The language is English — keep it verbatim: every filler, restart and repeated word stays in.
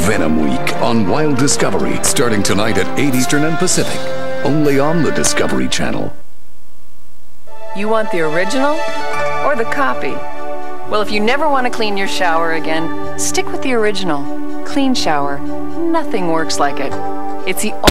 Venom Week on Wild Discovery, starting tonight at eight Eastern and Pacific, only on the Discovery Channel. You want the original or the copy? Well, if you never want to clean your shower again, stick with the original. Clean shower. Nothing works like it. It's the